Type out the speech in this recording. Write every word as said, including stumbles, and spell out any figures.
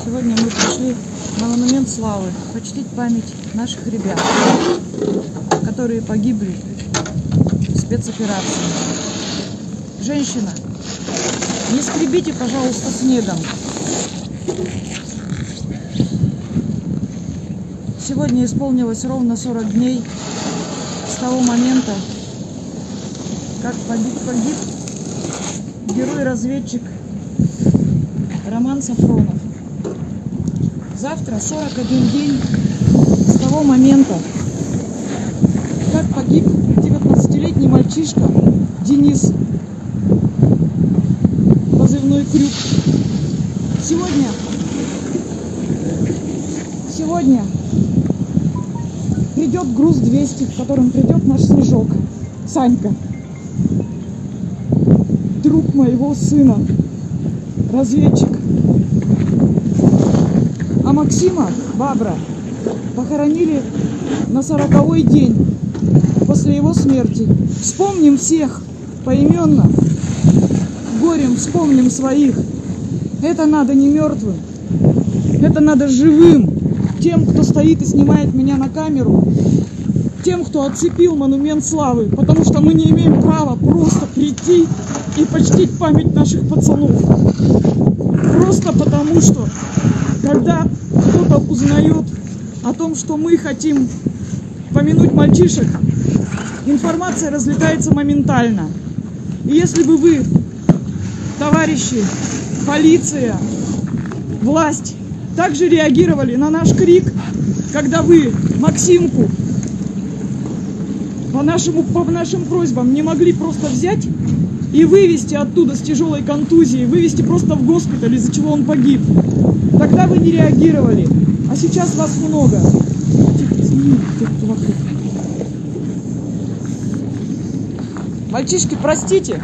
Сегодня мы пришли на монумент славы почтить память наших ребят, которые погибли в спецоперации. Женщина, не скребите, пожалуйста, снегом. Сегодня исполнилось ровно сорок дней с того момента, как погиб, погиб герой-разведчик Роман Сафронов. Завтра сорок один день с того момента, как погиб девятнадцатилетний мальчишка Денис, позывной Крюк. Сегодня, сегодня придет груз двести, в котором придет наш Снежок, Санька, друг моего сына, разведчик. А Максима, Бабра, похоронили на сороковой день после его смерти. Вспомним всех поименно, горем вспомним своих. Это надо не мертвым, это надо живым. Тем, кто стоит и снимает меня на камеру, тем, кто отцепил монумент славы, потому что мы не имеем права просто прийти и почтить память наших пацанов. Просто потому что, когда кто-то узнает о том, что мы хотим помянуть мальчишек, информация разлетается моментально. И если бы вы, товарищи, полиция, власть, также реагировали на наш крик, когда вы Максимку по, нашему, по нашим просьбам не могли просто взять и вывести оттуда с тяжелой контузией, вывести просто в госпиталь, из-за чего он погиб. Тогда вы не реагировали, а сейчас вас много. Мальчишки, простите.